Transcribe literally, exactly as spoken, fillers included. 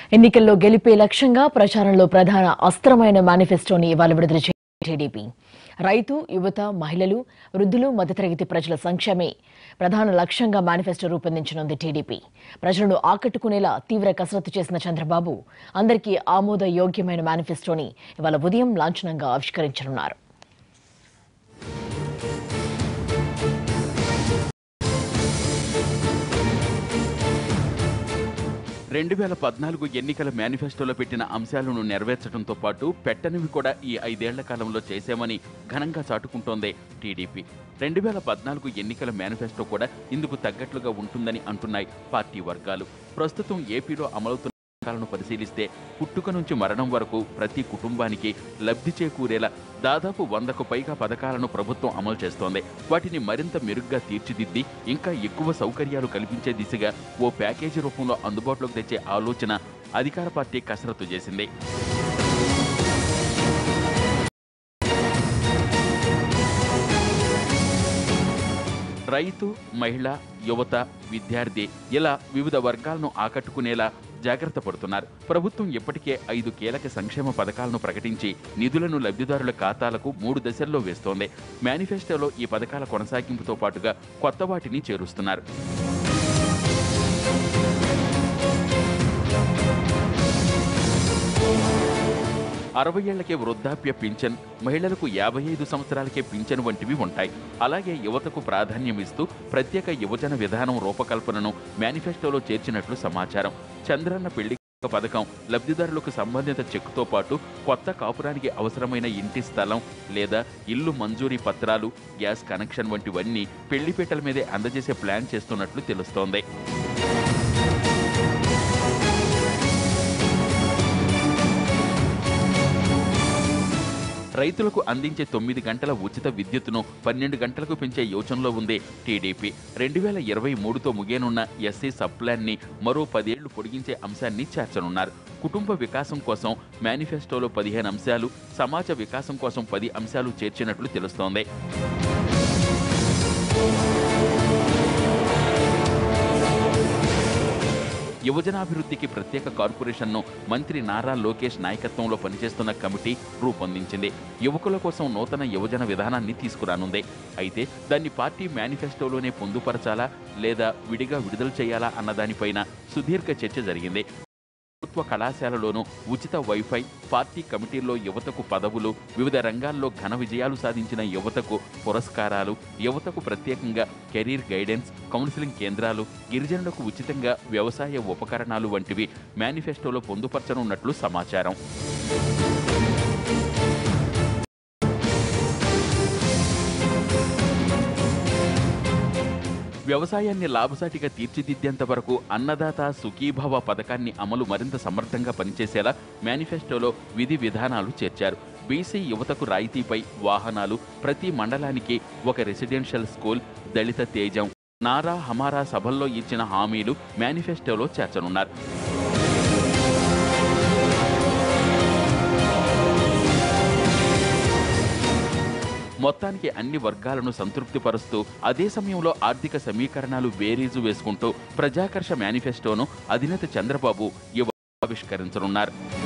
ఎన్నికల్లో గెలిపే లక్ష్యంగా ప్రచారంలో ప్రధాన అస్త్రమైన మేనిఫెస్టోని ఇవాళ విడుదల చేసింది టీడీపీ. రైతు, యువత, మహిళలు, వృద్ధులు, మధ్యతరగతి ప్రజల సంక్షేమే ప్రధాన లక్ష్యంగా మేనిఫెస్టో రూపొందించనుంది టీడీపీ. ప్రజలను ఆకట్టుకునేలా తీవ్ర కసరత్తు చేసిన చంద్రబాబు అందరికీ ఆమోదయోగ్యమైన మేనిఫెస్టోని ఇవాళ ఉదయం లాంఛనంగా ఆవిష్కరించనున్నారు. రెండు వేల పద్నాలుగు ఎన్నికల మేనిఫెస్టోలో పెట్టిన అంశాలను నెరవేర్చడంతో పాటు పెట్టనివి కూడా ఈ ఐదేళ్ల కాలంలో చేశామని ఘనంగా చాటుకుంటోంది టీడీపీ. రెండు వేల పద్నాలుగు ఎన్నికల మేనిఫెస్టో కూడా ఇందుకు తగ్గట్లుగా ఉంటుందని అంటున్నాయి పార్టీ వర్గాలు. ప్రస్తుతం ఏపీలో అమలవుతున్న పథకాలను పరిశీలిస్తే పుట్టుక నుంచి మరణం వరకు ప్రతి కుటుంబానికి లబ్ధి చేకూరేలా దాదాపు వందకు పైగా పథకాలను ప్రభుత్వం అమలు చేస్తోంది. వాటిని మరింత మెరుగ్గా తీర్చిదిద్ది ఇంకా ఎక్కువ సౌకర్యాలు కల్పించే దిశగా ఓ ప్యాకేజీ రూపంలో అందుబాటులోకి తెచ్చే ఆలోచన అధికార పార్టీ కసరత్తు చేసింది. రైతు, మహిళ, యువత, విద్యార్థి ఇలా వివిధ వర్గాలను ఆకట్టుకునేలా జాగ్రత్త పడుతున్నారు. ప్రభుత్వం ఇప్పటికే ఐదు కీలక సంక్షేమ పథకాలను ప్రకటించి నిధులను లబ్ధిదారుల ఖాతాలకు మూడు దశల్లో వేస్తోంది. మేనిఫెస్టోలో ఈ పథకాల కొనసాగింపుతో పాటుగా కొత్త వాటిని చేరుస్తున్నారు. అరవై ఏళ్లకే వృద్ధాప్య పింఛన్, మహిళలకు యాభై ఐదు సంవత్సరాలకే పింఛన్ వంటివి ఉంటాయి. అలాగే యువతకు ప్రాధాన్యం ఇస్తూ ప్రత్యేక యువజన విధానం రూపకల్పనను మేనిఫెస్టోలో చేర్చినట్లు సమాచారం. చంద్రన్న పెళ్లి పథకం లబ్ధిదారులకు సంబంధిత చెక్కుతో పాటు కొత్త కాపురానికి అవసరమైన ఇంటి స్థలం లేదా ఇల్లు మంజూరీ పత్రాలు, గ్యాస్ కనెక్షన్ వంటివన్నీ పెళ్లిపీటల మీదే అందజేసే ప్లాన్ చేస్తున్నట్లు తెలుస్తోంది. రైతులకు అందించే తొమ్మిది గంటల ఉచిత విద్యుత్తును పన్నెండు గంటలకు పెంచే యోచనలో ఉంది టీడీపీ. రెండు వేల ఇరవై మూడుతో ముగియనున్న ఎస్సీ సబ్ ప్లాన్ ని మరో పదేళ్లు పొడిగించే అంశాన్ని చేర్చనున్నారు. కుటుంబ వికాసం కోసం మేనిఫెస్టోలో పదిహేను అంశాలు, సమాజ వికాసం కోసం పది అంశాలు చేర్చినట్లు తెలుస్తోంది. యువజనాభివృద్ధికి ప్రత్యేక కార్పొరేషన్ను మంత్రి నారా లోకేష్ నాయకత్వంలో పనిచేస్తున్న కమిటీ రూపొందించింది. యువకుల కోసం నూతన యువజన విధానాన్ని తీసుకురానుంది. అయితే దాన్ని పార్టీ మేనిఫెస్టోలోనే పొందుపరచాలా లేదా విడిగా విడుదల చేయాలా అన్నదానిపైన సుదీర్ఘ చర్చ జరిగింది. ప్రభుత్వ కళాశాలలోనూ ఉచిత వైఫై, పార్టీ కమిటీల్లో యువతకు పదవులు, వివిధ రంగాల్లో ఘన విజయాలు సాధించిన యువతకు పురస్కారాలు, యువతకు ప్రత్యేకంగా కెరీర్ గైడెన్స్, కౌన్సిలింగ్ కేంద్రాలు, గిరిజనులకు ఉచితంగా వ్యవసాయ ఉపకరణాలు వంటివి మేనిఫెస్టోలో పొందుపరచనున్నట్లు సమాచారం. వ్యవసాయాన్ని లాభసాటిగా తీర్చిదిద్దేంత వరకు అన్నదాత సుఖీభవ పథకాన్ని అమలు మరింత సమర్థంగా పనిచేసేలా మేనిఫెస్టోలో విధి విధానాలు చేర్చారు. బీసీ యువతకు రాయితీపై వాహనాలు, ప్రతి మండలానికి ఒక రెసిడెన్షియల్ స్కూల్, దళిత తేజం, నారా హమారా సభల్లో ఇచ్చిన హామీలు మేనిఫెస్టోలో చేర్చనున్నారు. మొత్తానికి అన్ని వర్గాలను సంతృప్తిపరుస్తూ అదే సమయంలో ఆర్థిక సమీకరణాలు బేరీజు వేసుకుంటూ ప్రజాకర్ష మేనిఫెస్టోను అధినేత చంద్రబాబు ఆవిష్కరించనున్నారు.